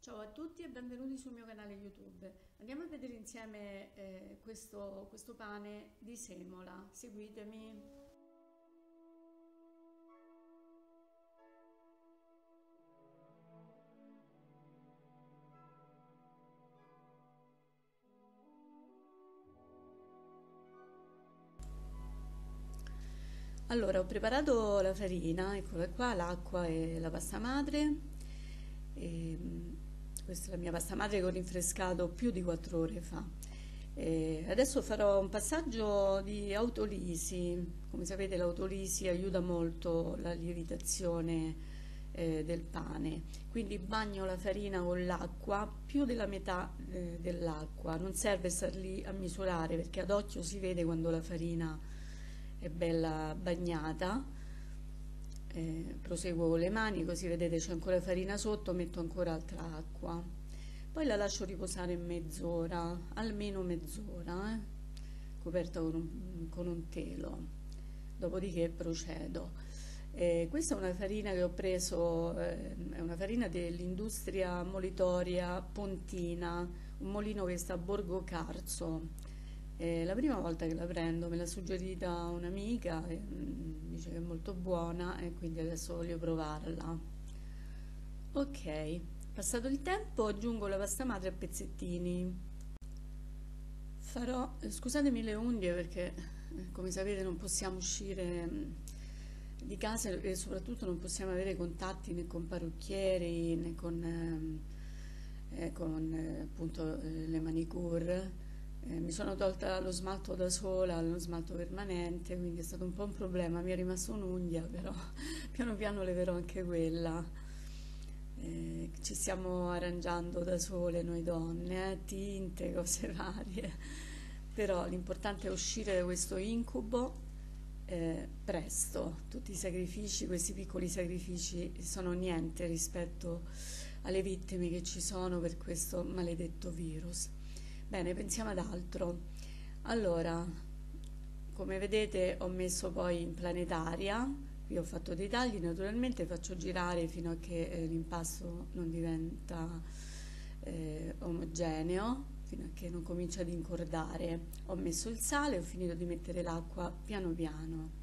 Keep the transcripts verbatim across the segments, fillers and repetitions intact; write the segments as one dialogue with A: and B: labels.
A: Ciao a tutti e benvenuti sul mio canale YouTube. Andiamo a vedere insieme eh, questo, questo pane di semola. Seguitemi. Allora, ho preparato la farina, eccola qua, l'acqua e la pasta madre. E, mm, questa è la mia pasta madre che ho rinfrescato più di quattro ore fa. E adesso farò un passaggio di autolisi. Come sapete, l'autolisi aiuta molto la lievitazione eh, del pane. Quindi bagno la farina con l'acqua, più della metà eh, dell'acqua. Non serve star lì a misurare perché ad occhio si vede quando la farina è bella bagnata. Eh, proseguo con le mani, così vedete c'è ancora farina sotto, metto ancora altra acqua. Poi la lascio riposare mezz'ora, almeno mezz'ora, eh, coperta con un, con un telo. Dopodiché procedo. Eh, questa è una farina che ho preso, eh, è una farina dell'industria molitoria Pontina, un molino che sta a Borgo Carso. È la prima volta che la prendo, me l'ha suggerita un'amica, e, mm, dice che è molto buona e quindi adesso voglio provarla. Ok, passato il tempo aggiungo la pasta madre a pezzettini. Farò, eh, scusatemi le unghie perché eh, come sapete non possiamo uscire mm, di casa e soprattutto non possiamo avere contatti né con parrucchieri né con, ehm, eh, con eh, appunto eh, le manicure. Eh, mi sono tolta lo smalto da sola, lo smalto permanente, quindi è stato un po' un problema. Mi è rimasta un'unghia, però piano piano leverò anche quella. Eh, ci stiamo arrangiando da sole noi donne, eh, tinte, cose varie. Però l'importante è uscire da questo incubo eh, presto. Tutti i sacrifici, questi piccoli sacrifici sono niente rispetto alle vittime che ci sono per questo maledetto virus. Bene, pensiamo ad altro. Allora, come vedete ho messo poi in planetaria, qui ho fatto dei tagli, naturalmente faccio girare fino a che eh, l'impasto non diventa eh, omogeneo, fino a che non comincia ad incordare. Ho messo il sale, ho finito di mettere l'acqua piano piano.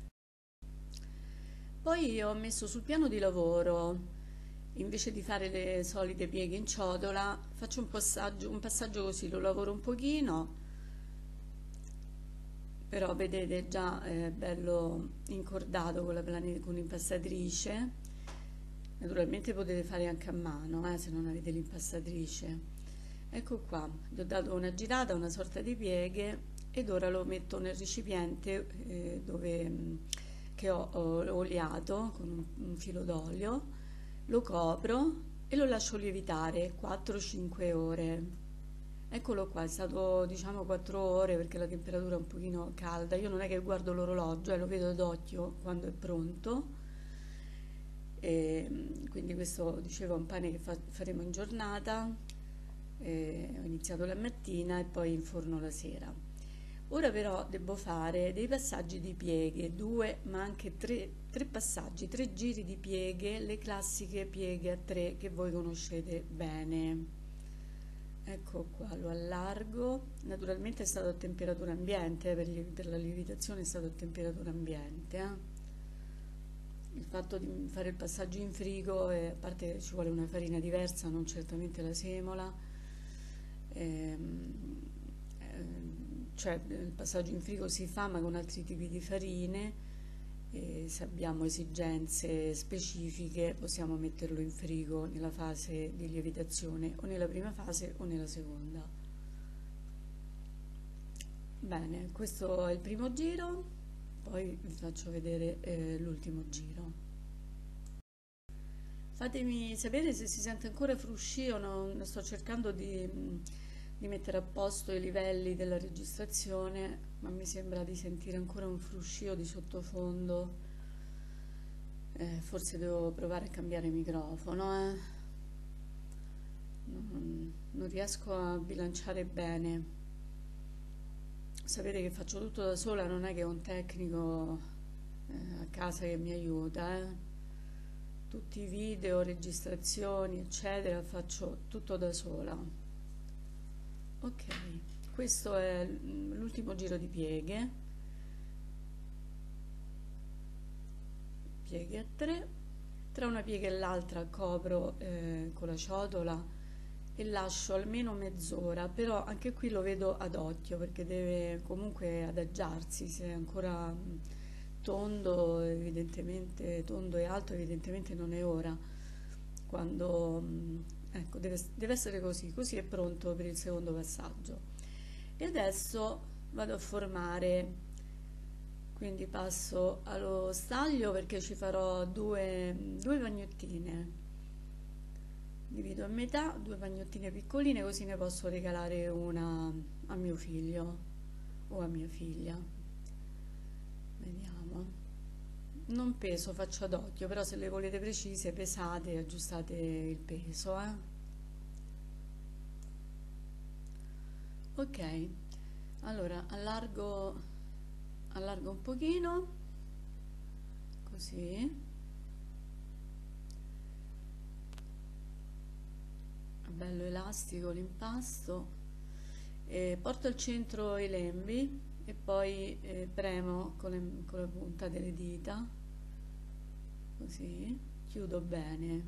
A: Poi ho messo sul piano di lavoro, invece di fare le solite pieghe in ciotola, faccio un passaggio, un passaggio così, lo lavoro un pochino, però vedete già è bello incordato con la plane- con l'impastatrice. Naturalmente potete fare anche a mano, eh, se non avete l'impastatrice. Ecco qua, gli ho dato una girata, una sorta di pieghe ed ora lo metto nel recipiente eh, dove, mh, che ho, ho oliato con un, un filo d'olio, lo copro e lo lascio lievitare quattro cinque ore. Eccolo qua, è stato diciamo quattro ore perché la temperatura è un pochino calda. Io non è che guardo l'orologio, eh, lo vedo d'occhio quando è pronto. E, mm, quindi questo dicevo è un pane che fa- faremo in giornata. Eh, ho iniziato la mattina e poi in forno la sera. Ora però devo fare dei passaggi di pieghe, due ma anche tre, tre passaggi, tre giri di pieghe, le classiche pieghe a tre che voi conoscete bene. Ecco qua, lo allargo, naturalmente è stato a temperatura ambiente, eh, per, gli- per la lievitazione è stato a temperatura ambiente. eh. Il fatto di fare il passaggio in frigo, eh, a parte che ci vuole una farina diversa, non certamente la semola, ehm, ehm, cioè il passaggio in frigo si fa ma con altri tipi di farine e se abbiamo esigenze specifiche possiamo metterlo in frigo nella fase di lievitazione o nella prima fase o nella seconda. Bene, questo è il primo giro, poi vi faccio vedere eh, l'ultimo giro. Fatemi sapere se si sente ancora fruscio, non sto cercando di, di mettere a posto i livelli della registrazione, ma mi sembra di sentire ancora un fruscio di sottofondo. Eh, forse devo provare a cambiare microfono, eh. Non, non riesco a bilanciare bene. Sapete che faccio tutto da sola, non è che ho un tecnico eh, a casa che mi aiuta, eh. tutti i video, registrazioni, eccetera, faccio tutto da sola. Ok, questo è l'ultimo giro di pieghe, pieghe a tre, tra una piega e l'altra copro eh, con la ciotola e lascio almeno mezz'ora, però anche qui lo vedo ad occhio perché deve comunque adagiarsi, se è ancora tondo, evidentemente tondo e alto, evidentemente non è ora. Quando ecco, deve, deve essere così, così è pronto per il secondo passaggio. E adesso vado a formare, quindi passo allo staglio perché ci farò due, due pagnottine. Divido a metà, due pagnottine piccoline, così ne posso regalare una a mio figlio o a mia figlia. Vediamo. Non peso, faccio ad occhio, però se le volete precise pesate e aggiustate il peso, eh. Ok, allora allargo, allargo un pochino, così. Bello elastico l'impasto, e porto al centro i lembi e poi eh, premo con, le, con la punta delle dita, così, chiudo bene,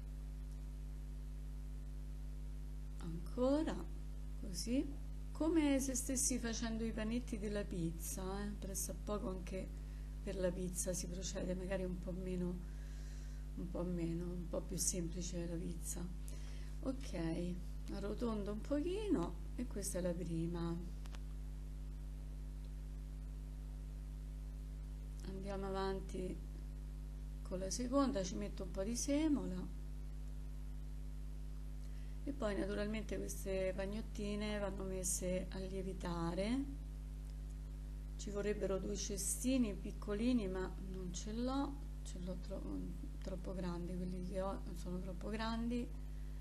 A: ancora, così, come se stessi facendo i panetti della pizza, eh? Pressappoco anche per la pizza si procede, magari un po' meno, un po' meno, un po' più semplice la pizza. Ok, arrotondo un pochino e questa è la prima. Andiamo avanti con la seconda, ci metto un po' di semola e poi naturalmente queste pagnottine vanno messe a lievitare. Ci vorrebbero due cestini piccolini, ma non ce l'ho, ce l'ho tro troppo grandi, quelli che ho sono troppo grandi.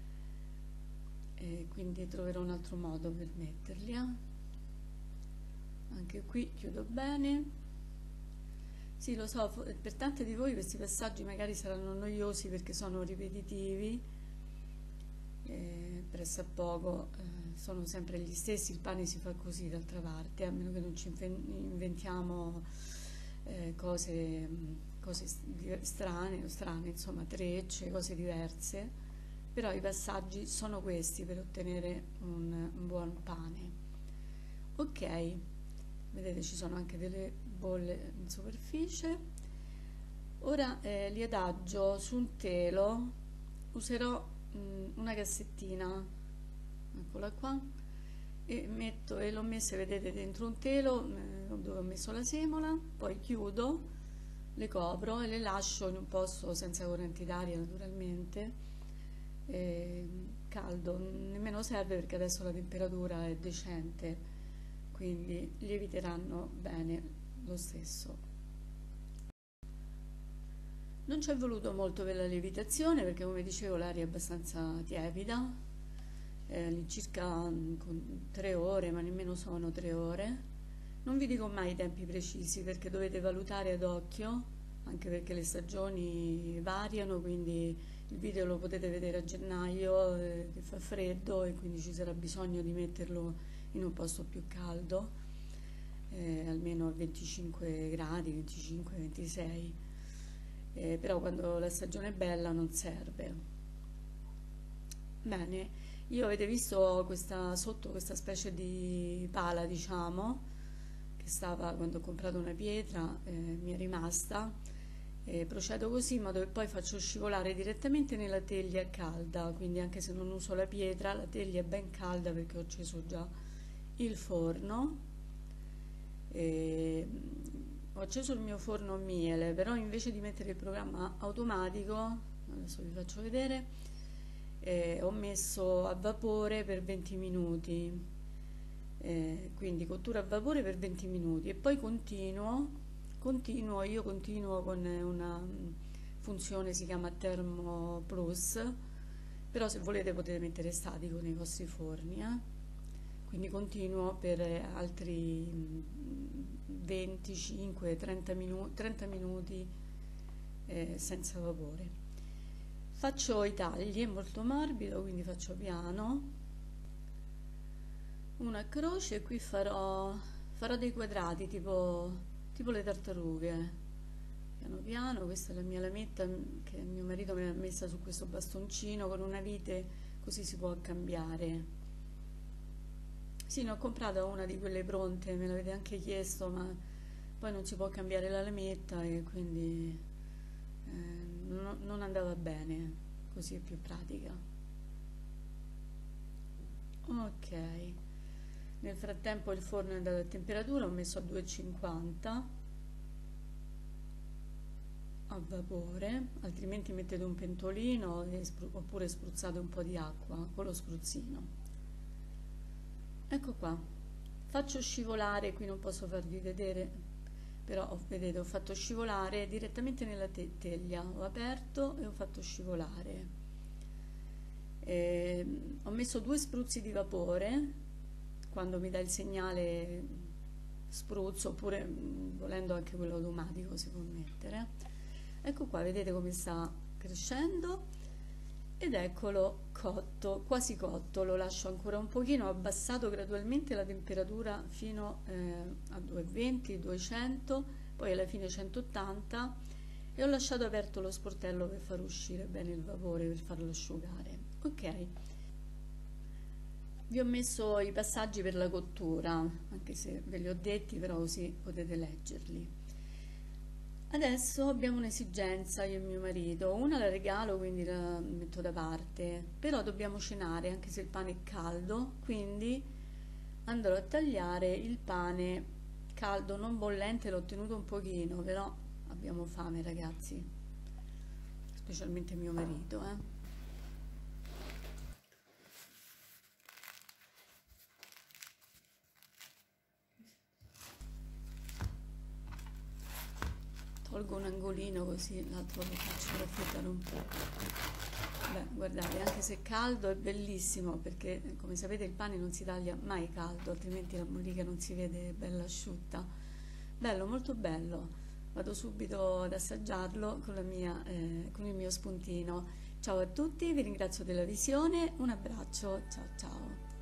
A: E quindi troverò un altro modo per metterli, eh? Anche qui chiudo bene. Sì, lo so, per tante di voi questi passaggi magari saranno noiosi perché sono ripetitivi, eh, pressappoco eh, sono sempre gli stessi, il pane si fa così d'altra parte, a meno che non ci inventiamo eh, cose, cose strane, strane, insomma, trecce, cose diverse. Però i passaggi sono questi per ottenere un, un buon pane. Ok, vedete ci sono anche delle bolle in superficie. Ora eh, li adagio su un telo, userò mh, una cassettina, eccola qua, e metto e l'ho messa, vedete, dentro un telo eh, dove ho messo la semola, poi chiudo, le copro e le lascio in un posto senza correnti d'aria naturalmente. Eh, caldo, nemmeno serve perché adesso la temperatura è decente, quindi lieviteranno bene lo stesso. Non ci è voluto molto per la lievitazione perché, come dicevo, l'aria è abbastanza tiepida, eh, all'incirca con tre ore, ma nemmeno sono tre ore. Non vi dico mai i tempi precisi perché dovete valutare ad occhio, anche perché le stagioni variano, quindi il video lo potete vedere a gennaio eh, che fa freddo e quindi ci sarà bisogno di metterlo in un posto più caldo, eh, almeno a venticinque gradi, venticinque ventisei, eh, però quando la stagione è bella non serve. Bene, io avete visto questa, sotto questa specie di pala, diciamo, che stava quando ho comprato una pietra, eh, mi è rimasta. E procedo così in modo che poi faccio scivolare direttamente nella teglia calda, quindi anche se non uso la pietra, la teglia è ben calda perché ho acceso già il forno. E ho acceso il mio forno a miele, però invece di mettere il programma automatico, adesso vi faccio vedere, eh, ho messo a vapore per venti minuti, eh, quindi cottura a vapore per venti minuti e poi continuo. Continuo, io continuo con una funzione, si chiama Thermo Plus, però se volete potete mettere statico nei vostri forni, eh? Quindi continuo per altri venticinque trenta minuti, trenta minuti eh, senza vapore. Faccio i tagli, è molto morbido, quindi faccio piano, una croce e qui farò, farò dei quadrati tipo, tipo le tartarughe. Piano piano, questa è la mia lametta che mio marito mi ha messa su questo bastoncino con una vite, così si può cambiare. Sì, ne ho comprata una di quelle pronte, me l'avete anche chiesto, ma poi non si può cambiare la lametta e quindi eh, non, non andava bene, così è più pratica. Ok, nel frattempo il forno è andato a temperatura, ho messo a duecentocinquanta a vapore, altrimenti mettete un pentolino e spru- oppure spruzzate un po' di acqua con lo spruzzino. Ecco qua, faccio scivolare, qui non posso farvi vedere, però ho- vedete ho fatto scivolare direttamente nella te- teglia, ho aperto e ho fatto scivolare. Ehm, ho messo due spruzzi di vapore, quando mi dà il segnale spruzzo, oppure mh, volendo anche quello automatico si può mettere. Ecco qua, vedete come sta crescendo ed eccolo cotto, quasi cotto, lo lascio ancora un pochino, ho abbassato gradualmente la temperatura fino eh, a duecentoventi, duecento, poi alla fine centottanta e ho lasciato aperto lo sportello per far uscire bene il vapore, per farlo asciugare. Ok, vi ho messo i passaggi per la cottura, anche se ve li ho detti, però così potete leggerli. Adesso abbiamo un'esigenza, io e mio marito, una la regalo, quindi la metto da parte, però dobbiamo cenare, anche se il pane è caldo, quindi andrò a tagliare il pane caldo, non bollente, l'ho tenuto un pochino, però abbiamo fame ragazzi, specialmente mio marito, eh. Tolgo un angolino così l'altro lo faccio raffreddare un po'. Beh, guardate, anche se è caldo è bellissimo perché come sapete il pane non si taglia mai caldo, altrimenti la mollica non si vede bella asciutta. Bello, molto bello. Vado subito ad assaggiarlo con la mia, eh, con il mio spuntino. Ciao a tutti, vi ringrazio della visione, un abbraccio, ciao ciao.